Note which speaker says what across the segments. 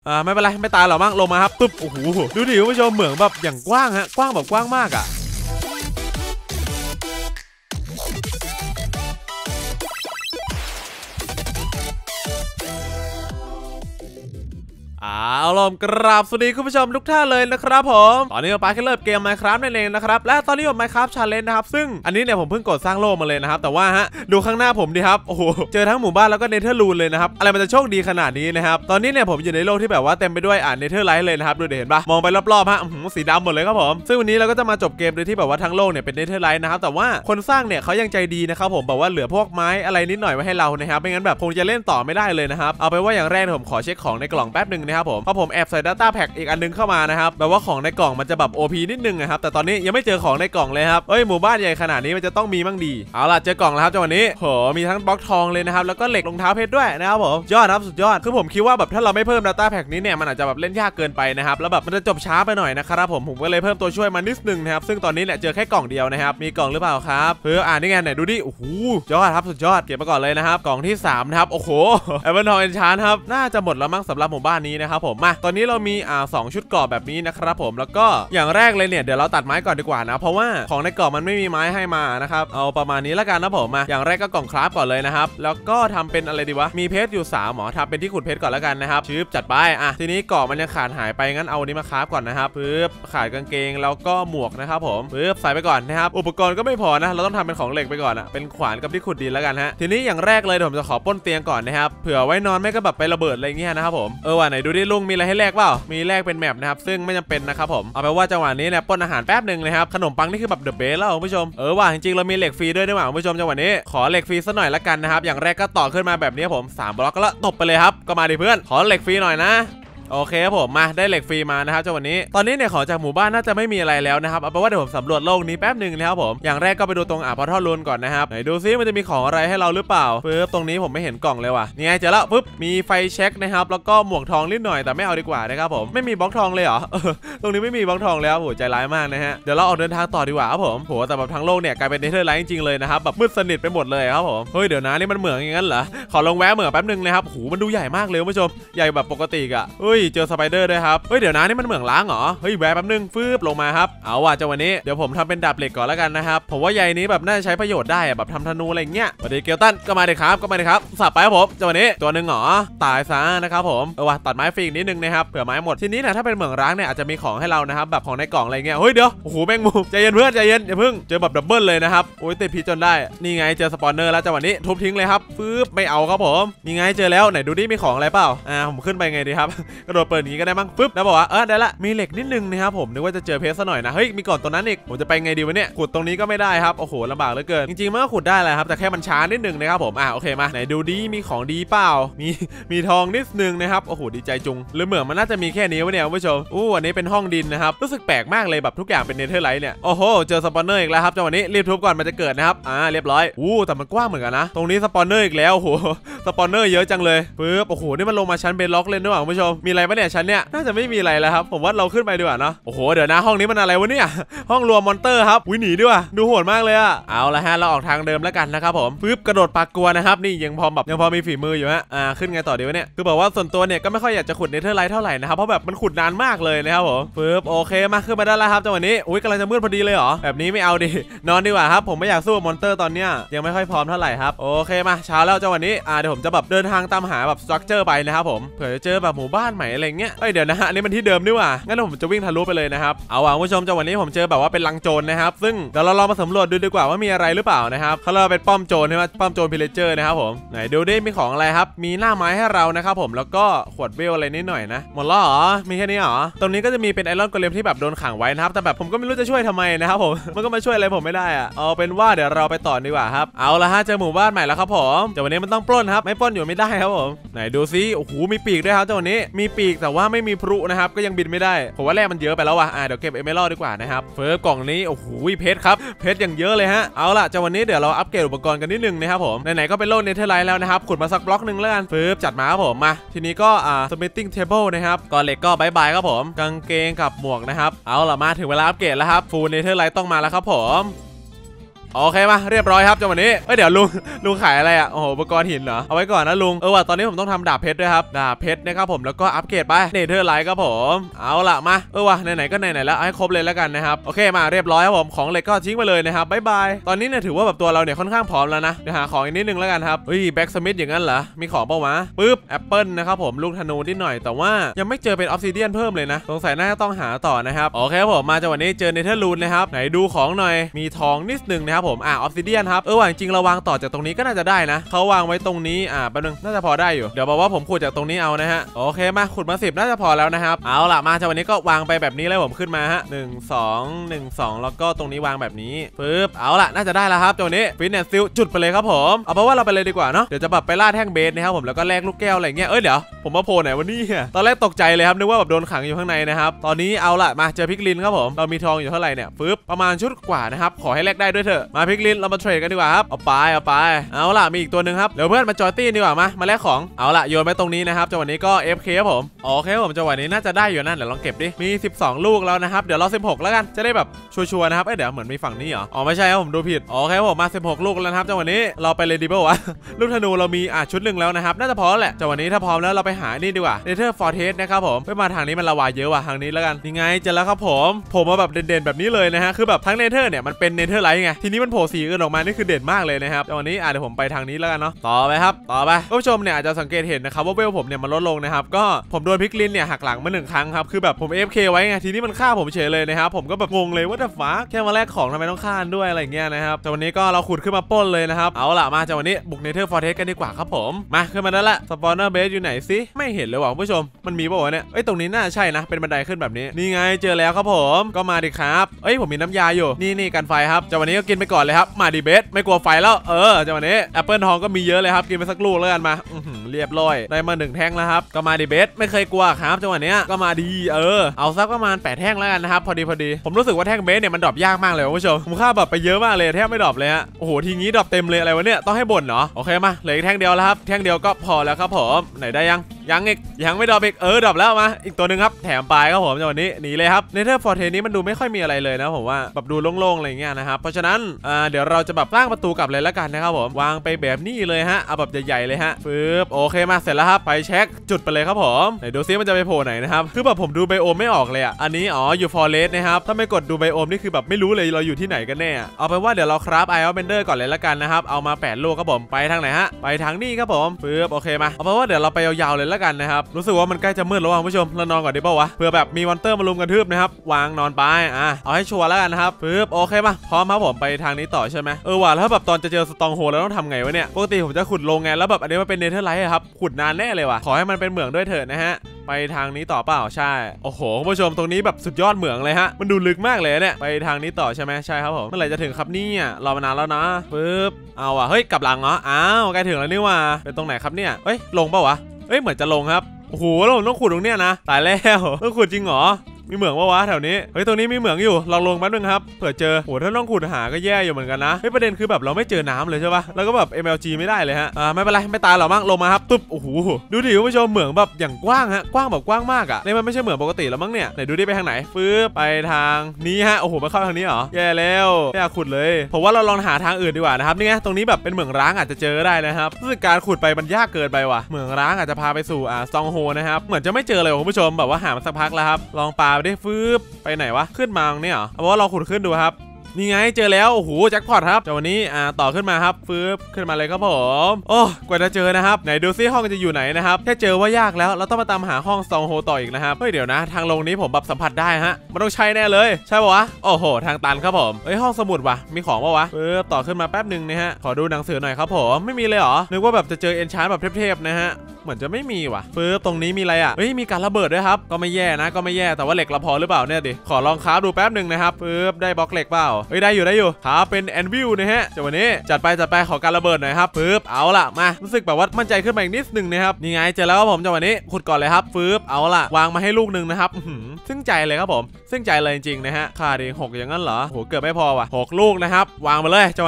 Speaker 1: ไม่เป็นไรไม่ตายหรอกมั้งลงมาครับปึ๊บโอ้โหดูดิคุณผู้ชมเหมืองแบบอย่างกว้างฮะกว้างแบบกว้างมากเอาล่ะกราบสวัสดีคุณผู้ชมทุกท่านเลยนะครับผมตอนนี้เราไปเริ่มเกม Minecraft นั่นเองนะครับและตอนนี้ผม Minecraft Challenge นะครับซึ่งอันนี้เนี่ยผมเพิ่งกดสร้างโลกมาเลยนะครับแต่ว่าดูข้างหน้าผมดิครับโอ้โหเจอทั้งหมู่บ้านแล้วก็เนเธอร์ลูนเลยนะครับอะไรมันจะโชคดีขนาดนี้นะครับตอนนี้เนี่ยผมอยู่ในโลกที่แบบว่าเต็มไปด้วยเนเธอร์ไลท์เลยนะครับดูเห็นปะมองไปรอบๆสีดำหมดเลยครับผมซึ่งวันนี้เราก็จะมาจบเกมโดยที่แบบว่าทั้งโลกเนี่ยเป็นเนเธอร์ไลท์นะครับแต่ว่าคนสร้างเนี่ยเขายังใจดีนะครับผมแบบว่าเหลือพวกไม้อะไรนิดหน่อยไว้ให้เรานะครับไม่งั้นแบบคงจะเล่นต่อไม่ได้เลยนะครับเอาไปว่าอย่างแรกผมขอเช็คของในกล่องแป๊บนึงนะครับผมเพราะผมแอบใส่ Data Pack อีกอันนึงเข้ามานะครับแบบว่าของในกล่องมันจะแบบ OP นิดนึงนะครับแต่ตอนนี้ยังไม่เจอของในกล่องเลยครับหมู่บ้านใหญ่ขนาดนี้มันจะต้องมีบ้างดีเอาล่ะเจอกล่องแล้วครับจังหวะนี้โหมีทั้งบล็อกทองเลยนะครับแล้วก็เหล็กรองเท้าเพชรด้วยนะครับผมยอดครับสุดยอดคือผมคิดว่าแบบถ้าเราไม่เพิ่ม Data Pack นี้เนี่ยมันอาจจะแบบเล่นยากเกินไปนะครับแล้วแบบมันจะจบช้าไปหน่อยนะครับผมก็เลยเพิ่มตัวช่วยมานิดนึงนะครับซึ่งตอนนี้เนี่ยเจอแค่กล่องเดียวนะครับมีกล่องหรือเปล่าครับนี่ไงไหนดูดิโอ้โหยอดครับสุดยอดเก็บมาก่อนเลยนะครับกล่องที่3นะครับโอ้โหไอเวนทองเอนชานครับน่าจะหมดแล้วมั้งสำหรับหมู่บ้านนี้นะครับผมมาตอนนี้เรามี2ชุดกรอบแบบนี้นะครับผมแล้วก็อย่างแรกเลยเนี่ยเดี๋ยวเราตัดไม้ก่อนดีกว่านะเพราะว่าของในกล่องมันไม่มีไม้ให้มานะครับเอาประมาณนี้แล้วกันนะผมมาอย่างแรกก็กล่องคราฟก่อนเลยนะครับแล้วก็ทำเป็นอะไรดีวะมีเพชรอยู่3หมอทำเป็นที่ขุดเพชรก่อนแล้วกันนะครับชืบจัดไปทีนี้กล่องมันยังขาดหายไปงั้นเอานี้มาคราฟก่อนนะครับปึ๊บขาดกางเกงแล้วก็หมวกนะครับผมปึ๊บใส่ไปก่อนนะครับอุปกรณ์ก็ไม่พอนะเราต้องทำเป็นของเหล็กไปก่อนเป็นขวานกับที่ขุดดินแล้วกันฮะทีนี้อย่างแรกเลยผมจะขอปล้นเตียงก่อนนะครับเผื่อไว้นอนไม่ก็แบบไประเบิดอะไรเงี้ยนะครับผมว่าไหนดูดิลุงมีอะไรให้แลกเปล่ามีแลกเป็นแมปนะครับซึ่งไม่จำเป็นนะครับผมเอาไปว่าจังหวะนี้เนี่ยปล้นอาหารแป๊บหนึ่งนะครับขนมปังนี่คือแบบเดอะเบสแล้วคุณผู้ชมว่าจริงๆเรามีเหล็กฟรีด้วยนะคุณผู้ชมจังหวะนี้ขอเหล็กฟรีสักหน่อยละกันนะครับอย่างแรกก็ต่อขึ้นมาแบบนี้ผม3บล็อกก็แล้วตบไปเลยครับก็มาดิเพื่อนขอเหล็กฟรีหน่อยนะโอเคครับผมมาได้เหล็กฟรีมานะครับจังหวะนี้ตอนนี้เนี่ยของจากหมู่บ้านน่าจะไม่มีอะไรแล้วนะครับเอาไปว่าเดี๋ยวผมสำรวจโลกนี้แป๊บหนึ่งนะครับผมอย่างแรกก็ไปดูตรงพอร์ทัลรูนก่อนนะครับไหนดูซิมันจะมีของอะไรให้เราหรือเปล่าปึ๊บตรงนี้ผมไม่เห็นกล่องเลยว่ะนี่ไงเจอแล้วปึ๊บมีไฟเช็คนะครับแล้วก็หมวกทองนิดหน่อยแต่ไม่เอาดีกว่านะครับผมไม่มีบล็อกทองเลยเหรอตรงนี้ไม่มีบล็อกทองแล้วโหใจร้ายมากนะฮะเดี๋ยวเราออกเดินทางต่อดีกว่าครับผมโหแต่แบบทั้งโลกเนี่ยกลายเป็นเนเธอร์ไลท์จริงๆเลยนะครับแบบมืดสนิทไปหมดเลยครับผมเฮ้ยเดี๋ยวนะนี่มันเหมืองอย่างนั้นเหรอขอลงแวะเหมืองแป๊บนึงนะครับโหมันดูใหญ่มากเลยคุณผู้ชมใหญ่แบบปกติอะเฮ้ยเจอสไปเดอร์ครับเดี๋ยวนะนี่มันเหมืองล้างเหรอเฮ้ยแวะแป๊บนึงฟืบลงมาครับเอาว่ะจังหวะนี้เดี๋ยวผมทำเป็นดาบเหล็กก่อนแล้วกันนะครับผมว่าใยนี้แบบน่าจะใช้ประโยชน์ได้แบบทำธนูอะไรเงี้ยสวัสดีเกลตันก็มาเลยครับสับไปครับผมจังหวะนี้ตัวหนึ่งเหรอตายซะนะครับผมว่ะตัดไม้ฟรีนิดนึงนะครับเผื่อไม้หมดทีนี้นะถ้าเป็นเหมืองล้างเนี่ยอาจจะมีของให้เรานะครับแบบของในกล่องอะไรเงี้ยเฮ้ยเดี๋ยวโอ้โหแมงมุมใจเย็นเพื่อนใจเย็นอย่าเพิ่งเจอแบบดับเบิลเลยนะครับโอ้ยติดพิษจนได้นี่ไงเจอสปอนเนอร์แล้วจังหวะนี้ทุบทิ้งเลยครับฟืบไม่เอาครับผมนี่ไงเจอแล้วไหนดูดิมีของอะไรเปล่าผมขึ้นไปไงดีครับกระโดดเปิดนี้ก็ได้มั้งฟึบแล้วบอกว่าได้ละมีเหล็กนิดนึงนะครับผมนึกว่าจะเจอเพชรซะหน่อยนะเฮ้ยมีก่อนตัวนั้นอีกผมจะไปไงดีวะเนี่ยขุดตรงนี้ก็ไม่ได้ครับโอ้โหลำบากเหลือเกินจริงๆมันก็ขุดได้แหละครับแต่แค่มันช้านิดนึงนะครับผมโอเคมาไหนดูดีมีของดีเปล่ามีทองนิดนึงนะครับโอ้โหดีใจจุงหรือเหมือนมันน่าจะมีแค่นี้วะเนี่ยคุณผู้ชมอันนี้เป็นห้องดินนะครับรู้สึกแปลกมากเลยแบบทุกอย่างเป็นเนเธอร์ไลท์เนี่ยโอ้โหเจอสปอนเนอร์อีกแล้วครับจังหวะนี้รีบทุบก่อนมันจะเกิดนะครับเรียบร้อยแต่มันกว้างเหมือนกันนะตรงนี้สปอนเนอร์อีกแล้วโอ้โหสปอนเนอร์เยอะจังเลยปึ๊บโอ้โหนี่มันลงมาชั้นเบดล็อกเลยด้วยคุณผู้ชมมีอะไรปะเนี่ยชั้นเนี่ยน่าจะไม่มีอะไรแล้วครับผมว่าเราขึ้นไปดีกว่าเนาะโอ้โหเดี๋ยวนะห้องนี้มันอะไรวะเนี่ยห้องรวมมอนเตอร์ครับหนีด้วยดูโหดมากเลยเอาละฮะเราออกทางเดิมแล้วกันนะครับผมปึ๊บกระโดดปากกลัวนะครับนี่ยังพอมีฝีมืออยู่ฮะขึ้นไงต่อดีวะเนี่ยคือบอกว่าส่วนตัวเนี่ยก็ไม่ค่อยอยากจะขุดเนเธอร์ไลท์เท่าไหร่นะครับเพราะแบบมันขุดนานมากเลยนะครับผมปึ๊บโอเคมาขึ้นมาได้แล้วครับจังหวะนี้กำลังจะมืดพอดีเลยเหรอแบบนี้ไม่เอาดินอนดีกว่าครับผมไม่อยากสู้มอนเตอร์ตอนเนี้ยยังไม่ค่อยพร้อมเท่าไหร่ครับโอเคมาเช้าแล้วจังหวะนี้เดี๋ยวผมจะแบบเดินทางตามหาแบบสตรัคเจอร์ไปนะครับผมเผื่อจะเจอแบบหมู่บ้านใหม่อะไรเงี้ยเดี๋ยวนะฮะนี่มันที่เดิมนี่หว่างั้นผมจะวิ่งทะลุไปเลยนะครับเอาคุณผู้ชมจังหวะนี้ผมเจอแบบว่าเป็นลังโจรนะครับซึ่งเดี๋ยวเราลองมาสำรวจดูดีกว่าว่ามีอะไรหรือเปล่านะครับเขาเรียกเป็นป้อมโจรใช่ไหมป้อมโจรพิเลเจอร์นะครับผมไหนดูดิมีของอะไรครับมีหน้าไม้ให้เรานะครับผมแล้วก็ขวดเวลอะไรนิดหน่อยนะหมดแล้วเหรอมีแค่นี้เหรอตรงนี้ก็จะมีเป็นไอรอนโกเลมที่แบบโดนขังไว้นะครับแต่แบบผมก็ไม่รู้จะช่วยทำไมนะครับผมมันก็มาช่วยอะไรผมไม่ได้เอาเป็นว่าเดี๋ยวเราไปต่อดีกว่าครับเอาละฮะเจอหมู่บ้านใหม่แล้วครับผมจังหวะนี้มันต้องปล้นครับไม่ปล้นอยู่ไม่ได้ครับผมไหนดูซิโอ้โหมีปีกด้วยครับจังหวะนี้มีปีกแต่ว่าไม่มีพลุนะครับก็ยังบินไม่ได้ผมว่าแร่มันเยอะไปแล้วว่ะเดี๋ยวเก็บเอเมอรัลด์ดีกว่านะครับเฟิร์สกล่องนี้โอ้โหเพชรครับเพชรอย่างเยอะเลยฮะเอาล่ะจังหวะนี้เดี๋ยวเราอัปเกรดอุปกรณ์กันนิดนึงนะครับผมไหนๆก็เป็นโลกเนเธอร์ไลท์แล้วนะครับขุดมาสักบล็อกนึงแล้วกันเฟิร์สจัดมาครับผมมาทีนี้ก็สมิธติ้งเทเบิลนะครับก่อนเหล็กก็บายครับผมกางเกงกับหมวกนะครับเอาล่ะมาถึงเวลาอัปเกรดแล้วครับฟูลเนเธอร์ไลท์ต้องมาแล้วครับผมโอเคมาเรียบร้อยครับจังหวะนี้เดี๋ยวลุงขายอะไรอ่ะโอ้โหอุปกรณ์หินเหรอเอาไว้ก่อนนะลุงว่ะตอนนี้ผมต้องทำดาบเพชรด้วยครับดาบเพชรนะครับผมแล้วก็อัปเกรดไปเนเธอร์ไลท์ครับผมเอาละมาว่ะไหนๆก็ไหนๆแล้วให้ครบเลยแล้วกันนะครับโอเคมาเรียบร้อยครับผมของเหล็กก็ทิ้งไปเลยนะครับบ๊ายบายตอนนี้เนี่ยถือว่าแบบตัวเราเนี่ยค่อนข้างพร้อมแล้วนะเดี๋ยวหาของอีกนิดนึงแล้วกันครับแบ็กสมิธอย่างนั้นเหรอมีของเปล่าวะปึ๊บแอปเปิลนะครับผมลูกธนูนิดหน่อยแต่ว่ายังไม่เจอเป็นออฟซิเดียนเพิ่มเลยนะสงสัยน่าจะต้องหาต่อนะครับโอเคครับผมมาจังหวะนี้เจอเนเธอร์รูนนะครับไหนดูของหน่อยมีทองนิดนึงนะครับผมออฟซิเดียนครับว่ะจริงเราวางต่อจากตรงนี้ก็น่าจะได้นะเขาวางไว้ตรงนี้แป๊บนึงน่าจะพอได้อยู่เดี๋ยวบอกว่าผมขุดจากตรงนี้เอานะฮะโอเคมาขุดมา10น่าจะพอแล้วนะครับเอาล่ะมาจังหวะนี้ก็วางไปแบบนี้แล้วผมขึ้นมาฮะ1 2 1 2แล้วก็ตรงนี้วางแบบนี้ปึ๊บเอาล่ะน่าจะได้แล้วครับจังหวะนี้ฟิตเนสซิลจุดไปเลยครับผมเอาเป็นว่าเราไปเลยดีกว่าเนาะเดี๋ยวจะแบบไปล่าแท่งเบสนะครับผมแล้วก็แลกลูกแก้วอะไรเงี้ยเดี๋ยวผมมาโผล่ไหนวันนี้ตอนแรกตกใจเลยครับนึกว่าแบบโดนขังอยู่ข้างในนะครับตอนนี้เอาล่ะมาเจอพิกลินครับผมเรามีทองอยู่เท่าไหร่เนี่ยปึ๊บประมาณชุดกว่านะครับขอให้แลกได้ด้วยเถอะมาพิกลินเรามาเทรดกันดีกว่าครับเอาไปเอาล่ะมีอีกตัวนึงครับเดี๋ยวเพื่อนมาจอยตี้ดีกว่ามาแลกของเอาล่ะโยนไปตรงนี้นะครับจังหวะนี้ก็ FK ครับผมโอเคผมจังหวะนี้น่าจะได้อยู่นั่นเดี๋ยวลองเก็บดิมี12ลูกแล้วนะครับเดี๋ยวเรา16แล้วกันจะได้แบบชัวร์ๆนะครับเดี๋ยวเหมือนมีฝั่งนี้เหรอไม่ใช่ครับผมดูผิดโอเคผมมา16ลูกแล้วนะครับจังหวะนี้เราไปเลยดีป่าวะลูกธนูเรามีชุดหนึ่งแล้วนะครับน่าจะพอแหละจังหวะนี้ถ้าพร้อมแล้วเราไปหานี่ดีกว่าเนเธอร์ฟอร์เทสนะครับผมไปมาทางนี้มันละวายเยอะว่ะทางนี้แล้วกันยังไงเจอแล้วครับผมมาแบบเด่นๆแบบนี้เลยนะฮะคือแบบทั้งเนเธอร์เนี่ยมันเป็นเนเธอร์ไลท์ไงทีนี้มันโผล่สีอื่นออกมานี่คือเด่นมากเลยนะครับจังหวะนี้เดี๋ยวผมไปทางนี้แล้วกันเนาะต่อไปครับต่อไปผู้ชมเนี่ยอาจจะสังเกตเห็นนะครับว่าเวลผมเนี่ยมันลดลงนะครับก็ผมโดนพิกลินเนี่ยหักหลังมา1ครั้งครับคือแบบผม AFK ไว้ไงทีนี้มันฆ่าผมเฉยเลยนะครับผมก็แบบงงเลยว่าจะฟ้าแค่มาแลกของทำไมต้องฆ่าด้วยอะไรเงี้ยนะครับแต่วันนี้ก็เราขุดขึ้นมาปล้นเลยนะครับเอาล่ะมาจากวันนี้บุกเนเธอร์ฟอร์เทสกันดีกว่าครับผมมาขึ้นมาได้ละสปอนเนอร์เบสอยู่ไหนสิไม่เห็นเลยว่ะผู้ชมมันมีป่าวเนี่ยตรงนี้น่าใช่นะเป็นบันไดขึ้นแบบนี้นี่ไงเจอแล้วครับผมก็มาดิครับผมมีน้ำยาอยู่นี่กันไฟครับจากวันนี้ก็กินไปก่อนเลยครับมาดิเบสไม่กลัวไฟแล้วจากวันนี้แอปเปิลทองก็มีเยอะเลยครับกินไปสักลูกแล้วกันมาเรียบร้อยได้มา1แท่งแล้วครับก็มาดิเบสไม่เคยกลัวครับจังหวะนี้ก็มาดีเอาสักประมาณ8แท่งแล้วกันนะครับพอดีผมรู้สึกว่าแท่งเบสเนี่ยมันดรอปยากมากเลยผู้ชมผมฆ่าแบบไปเยอะมากเลยแทบไม่ดรอปเลยฮะโอ้โหทีนี้ดรอปเต็มเลยอะไรวะเนี่ยต้องให้บ่นเหรอโอเคมาเหลืออีกแท่งเดียวแล้วครับแท่งเดียวก็พอแล้วครับผมไหนได้ยังอีกยังไม่ดรอปอีกดรอปแล้วมาอีกตัวนึงครับแถมปลายครับผมจังหวะนี้หนีเลยครับเนเธอร์ฟอร์เทสนี้มันดูไม่ค่อยมีอะไรเลยนะผมว่าแบบดูโล่งๆอะไรเงี้ยนะครับเพราะฉะนั้นเดี๋ยวเราจะแบบสร้างประตูกลับเลยแล้วกันนะครับผมวางไปแบบนี้เลยฮะเอาแบบใหญ่ๆเลยฮะปึ๊บโอเคมาเสร็จแล้วครับไปเช็คจุดไปเลยครับผมไหนดูซิมันจะไปโผล่ไหนนะครับคือแบบผมดูไบโอมไม่ออกเลยอันนี้อยู่ฟอร์เรสนะครับถ้าไม่กดดูไบโอมนี่คือแบบไม่รู้เลยเราอยู่ที่ไหนกันแน่เอาเป็นว่าเดี๋ยวเราคราฟไอออนเบนเดอร์ก่อนเลยแล้วกันนะครับเอามา8ลูกครับผมไปทางไหนฮะไปทางนี้ครับผมปึ๊บโอเคมาเอาเป็นว่าเดี๋ยวเราไปยาวๆเลยแล้วกันนะครับรู้สึกว่ามันใกล้จะมืดแล้วคุณผู้ชมเรานอนก่อนดีป่าวะเผื่อแบบมีมอนเตอร์มาลุมกันทืบนะครับวางนอนไปเอาให้ชัวร์แล้วกันนะครับปึ๊บโอเคมาพร้อมครับผมไปทางนี้ต่อใช่ไหมว่ะแล้วแบบตอนจะเจอสตองโฮแล้วต้องทำไงวะเนี่ยปกติผมจะขุดลงไงแล้วแบบอันนี้มันเป็นเนเธอร์ไลท์ครับขุดนานแน่เลยว่ะขอให้มันเป็นเหมืองด้วยเถิดนะฮะไปทางนี้ต่อเปล่าใช่โอ้โหคุณผู้ชมตรงนี้แบบสุดยอดเหมืองเลยฮะมันดูลึกมากเลยเนี่ยไปทางนี้ต่อใช่ไหมใช่ครับผมเมื่อไหร่จะถึงครับเนี่ยรอมานานแล้วนะปึ๊บเอาว่ะเฮ้ยกลับหลังเหรอใกล้ถึงแล้วนี่ว่ะเป็นตรงไหนครับเนี่ยลงเปล่าวะเหมือนจะลงครับโอ้โหแล้วผมต้องขุดตรงเนี้ยนะตายแล้วต้องขุดจริงเหรอมีเหมืองวะแถวนี้ตรงนี้มีเหมืองอยู่ลองลงแป๊บนึงครับเผื่อเจอโหถ้าต้องขุดหาก็แย่อยู่เหมือนกันนะประเด็นคือแบบเราไม่เจอน้ำเลยใช่ปะแล้วก็แบบ MLG ไม่ได้เลยฮะไม่เป็นไรไม่ตายหรอกมั้งลงมาครับตุ๊บโอ้โหดูดิคุณผู้ชมเหมืองแบบอย่างกว้างฮะกว้างแบบกว้างมากนี่มันไม่ใช่เหมืองปกติแล้วมั้งเนี่ยไหนดูดิไปทางไหนฟื้นไปทางนี้ฮะโอ้โหมาเข้าทางนี้เหรอแย่แล้วไม่อยากขุดเลยผมว่าเราลองหาทางอื่นดีกว่านะครับนี่ไงตรงนี้แบบเป็นเหมืองร้างอาจจะเจอได้นะครับรู้สึกการขุดไปมันยากเกินไปว่ะเหมืองร้างอาจจะพาไปสู่สตองโฮนะครับเหมือนจะไม่เจอเลยคุณผู้ชมแบบว่าหามาสักพักแล้วครับลองปาไปได้ฟื้นไปไหนวะขึ้นมาตรงนี้เหรอเอาว่าเราขุดขึ้นดูครับนี่ไงเจอแล้วโอ้โหแจ็คพอตครับจากวันนี้ต่อขึ้นมาครับฟื้นขึ้นมาเลยครับผมโอ้กว่าจะเจอนะครับไหนดูซิห้องจะอยู่ไหนนะครับแค่เจอว่ายากแล้วเราต้องมาตามหาห้องซองโฮต่ออีกนะครับเดี๋ยวนะทางลงนี้ผมแบบสัมผัสได้ฮะมันต้องใช่แน่เลยใช่ป่าวะโอ้โหทางตันครับผมห้องสมุดวะมีของป่าวะต่อขึ้นมาแป๊บนึงนะฮะขอดูหนังสือหน่อยครับผมไม่มีเลยเหรอนึกว่าแบบจะเจอเอนชาร์แบบเทพๆนะฮะเหมือนจะไม่มีว่ะตรงนี้มีอะไรมีการระเบิดด้วยครับก็ไม่แย่นะก็ไม่แย่แต่ว่าเหล็กเราพอหรือเปล่าเนี่ยดิขอลองคราฟดูแป๊บนึงนะครับได้บล็อกเหล็กเปล่าได้อยู่ครับเป็นแอนวิลนะฮะจากวันนี้จัดไปขอการระเบิดหน่อยครับเอาล่ะมารู้สึกแบบว่ามั่นใจขึ้นมาอีกนิดนึงนะครับนี่ไงเจอแล้วครับผมจากวันนี้ขุดก่อนเลยครับเอาล่ะวางมาให้ลูกนึงนะครับซึ่งใจเลยครับผมซึ่งใจเลยจริงๆนะฮะค่าดี6อย่างนั้นเหรอโหเกือบไม่พอว่ะ6ลูกนะครับวางมาเลยจากวันนี้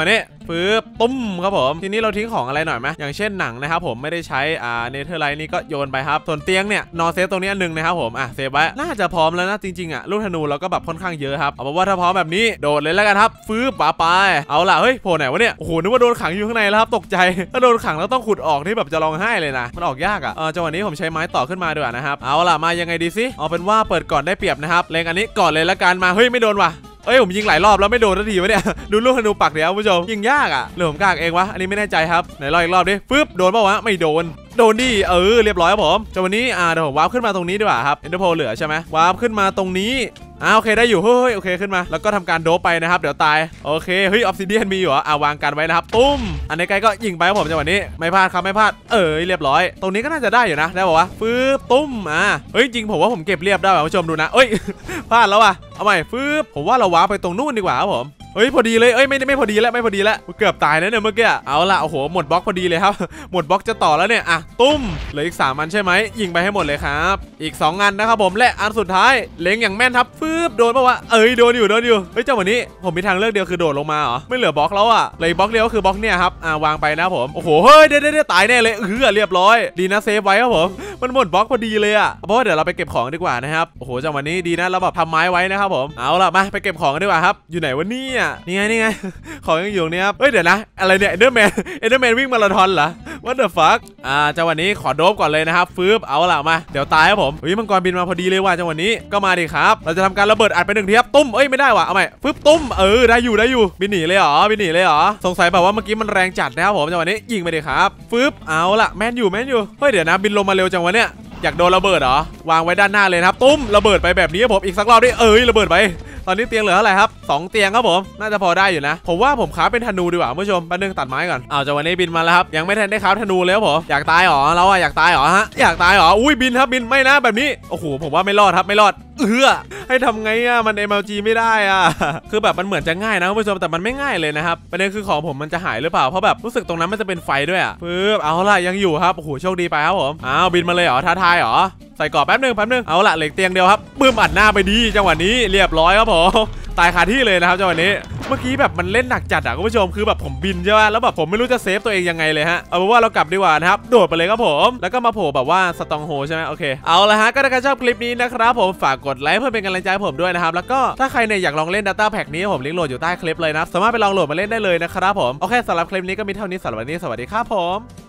Speaker 1: ปึ๊บตุ้มครับผมทีนี้เราทิ้งของอะไรหน่อยไหมอย่างเช่นหนังนะครับผมไม่ได้ใช้เนเธอร์ไลท์นี่ก็โยนไปครับส่วนเตียงเนี่ยนอนเซฟตรงนี้อันนึงนะครับผมเซฟไว้น่าจะพร้อมแล้วนะจริงๆลูกธนูเราก็แบบค่อนข้างเยอะครับเอาเป็นว่าถ้าพร้อมแบบนี้โดดเลยแล้วกันครับฟื้นป่าไปเอาล่ะเฮ้ยโผล่ไหนวะเนี่ยโอ้โหนึกว่าโดนขังอยู่ข้างในแล้วครับตกใจถ้าโดนขังแล้วต้องขุดออกนี่แบบจะร้องไห้เลยนะมันออกยากจังหวะนี้ผมใช้ไม้ต่อขึ้นมาด้วยนะครับเอาล่ะมายังไงดีซิเอาเป็นว่าเปิดก่อนได้เปรียบนะครับเลงอันนี้ก่อนเลยละกันมาเฮ้ยไม่โดนว่ะผมยิงหลายรอบแล้วไม่โดนทันทีวะเนี่ยดูลูกธนูปักเดี๋ยวผู้ชมยิงยากหรือผมกากเองวะอันนี้ไม่แน่ใจครับไหนรออีกรอบดิฟึบโดนป่าวะไม่โดนดิเรียบร้อยครับผมจังหวะนี้เดี๋ยวผมวาร์ปขึ้นมาตรงนี้ดีกว่าครับเอ็นเตอร์โพลเหลือใช่ไหมวาร์ปขึ้นมาตรงนี้โอเคได้อยู่เฮ้ยโอเคขึ้นมาแล้วก็ทำการโดปไปนะครับเดี๋ยวตายโอเคเฮ้ยออฟซิเดียนมีอยู่วางกันไว้นะครับตุ้มอันในไกลก็ยิงไปครับผมจังหวะนี้ไม่พลาดครับไม่พลาดเรียบร้อยตรงนี้ก็น่าจะได้อยู่นะได้ป่าวะฟึบตุ้มเฮ้ยจริงผมว่าผมเก็บเรียบได้ป่ะผู้ชมดูนะพลาดแล้วว่ะเอาใหม่ฟึบผมว่าเราวาร์ปไปตรงนู่นดีกว่าครับผมเฮ้ยพอดีเลยไม่พอดีแล้วไม่พอดีแล้วเกือบตายแล้วเนี่ยเมื่อกี้เอาละโอ้โหหมดบล็อกพอดีเลยครับหมดบล็อกจะต่อแล้วเนี่ยตุ้มเหลืออีก3อันใช่ไหมยิงไปให้หมดเลยครับอีก2อันนะครับผมและอันสุดท้ายเล็งอย่างแม่นครับฟืบโดนป่าวะโดนอยู่เฮ้ยเจ้าวันนี้ผมมีทางเลือกเดียวคือโดดลงมาเหรอไม่เหลือบล็อกแล้วเลยบล็อกเดียวก็คือบล็อกเนี่ยครับวางไปนะผมโอ้โหเฮ้ยเดี๋ยวตายแน่เลยเรียบร้อยดีนะเซฟไว้ครับผมมันหมดบล็อกพอดีเลยเพราะว่าเดี๋ยวเราไปเก็บของดีกว่านะครับโอ้โหจังหวะนี้ดีนะเราแบบทำไม้ไว้นะครับผมเอาล่ะมาไปเก็บของกันดีกว่าครับอยู่ไหนวะเนี่ยนี่ไงของยังอยู่เนี่ยครับเดี๋ยวนะอะไรเนี่ยเอเดอร์แมนวิ่งมาราธอนเหรอ What the fuck จังหวะนี้ขอโดบก่อนเลยนะครับฟืบเอาล่ะมาเดี๋ยวตายครับผมมังกรบินมาพอดีเลยว่ะจังหวะนี้ก็มาดิครับเราจะทำการระเบิดอัดไป1ทีครับตุ้มไม่ได้ว่ะเอาใหม่ฟืบตุ้มได้อยู่บินหนีเลยเหรอสงสัยแบบว่าเมื่อกี้มันแรงจัดนะครับผมจังหวะนี้ยิงไปดิครับฟืบเอาล่ะแมนอยู่เดี๋ยวนะบินลงมาเร็วจังวะเนี่ยอยากโดนระเบิดเหรอวางไว้ด้านหน้าเลยครับตุ้มระเบิดไปแบบนี้ผมอีกสักรอบดิระเบิดไปตอนนี้เตียงเหลือเท่าไหร่ครับ2เตียงครับผมน่าจะพอได้อยู่นะผมว่าผมค้าเป็นธนูดีกว่าผู้ชมแป๊บนึงตัดไม้ก่อนจังหวะนี้บินมาแล้วครับยังไม่ทันได้ค้าธนูเลยครับผมอยากตายหรอเราอยากตายหรอฮะอยากตายหรอบินครับบินไม่นะแบบนี้โอ้โหผมว่าไม่รอดครับไม่รอดให้ทำไงมัน MLG ไม่ได้คือแบบมันเหมือนจะง่ายนะคุณผู้ชมแต่มันไม่ง่ายเลยนะครับประเด็นคือของผมมันจะหายหรือเปล่าเพราะแบบรู้สึกตรงนั้นมันจะเป็นไฟด้วยปึ๊บเอาล่ะยังอยู่ครับโอ้โหโชคดีไปครับผมบินมาเลยเหรอท้าทายเหรอใส่กรอบแป๊บนึงเอาล่ะเหล็กเตียงเดียวครับบึ้มอัดหน้าไปดีจังหวะนี้เรียบร้อยครับผมตายคาที่เลยนะครับจังหวะนี้เมื่อกี้แบบมันเล่นหนักจัดคุณผู้ชมคือแบบผมบินใช่ไหมแล้วแบบผมไม่รู้จะเซฟตัวเองยังไงเลยฮะเอาเป็นว่าเรากลับดีกว่านะครับโดดไปเลยครับผมแล้วก็มาโผล่แบบว่าสตองโฮใช่ไหมโอเคเอาละฮะก็ถ้าใครชอบคลิปนี้นะครับผมฝากกดไลค์เพื่อเป็นกำลังใจให้ผมด้วยนะครับแล้วก็ถ้าใครเนี่ยอยากลองเล่น Data Pack นี้ผมลิงก์โหลดอยู่ใต้คลิปเลยนะสามารถไปลองโหลดมาเล่นได้เลยนะครับผมโอเคสำหรับคลิปนี้ก็มีเท่านี้สำหรับวันนี้สวัสดีครับผม